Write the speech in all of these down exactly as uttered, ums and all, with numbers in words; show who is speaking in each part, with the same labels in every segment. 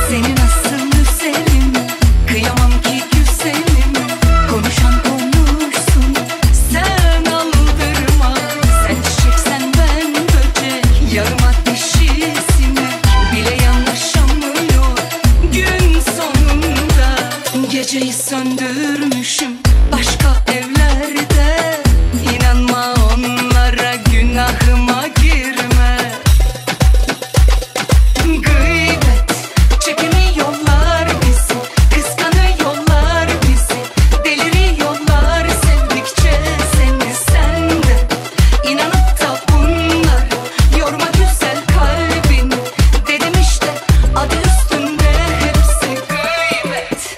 Speaker 1: Senin asıl güzelim, kıyamam ki güzelim. Konuşan konuşsun, sen aldırma. Sen çiçeksen ben böcek, yarım ateşisine bile yanaşamıyor gün sonunda. Geceyi söndürmüşüm başka evlerde. İnanma onlara, günahıma girme. Gıybet çekemiyorlar bizi, kıskanıyorlar bizi, deliriyorlar sevdikçe seni. Sen de inanıp da bunlar yorma güzel kalbini. Dedim işte adı üstünde hepsi gıybet.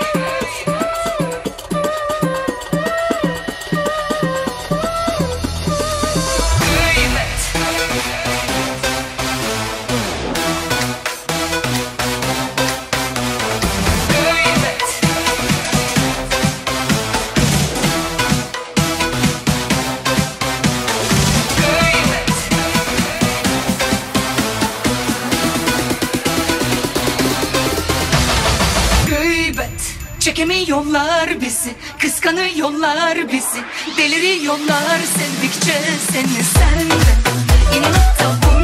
Speaker 1: Gıybet çekemiyorlar bizi, kıskanıyorlar bizi, deliriyorlar sevdikçe seni. Sen de inanıp da